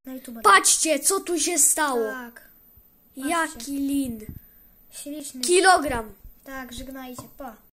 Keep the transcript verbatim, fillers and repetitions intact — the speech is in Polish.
Na YouTube. Patrzcie, co tu się stało. Tak. Jaki lin. Śliczny. Kilogram. Tak, żegnajcie. Pa.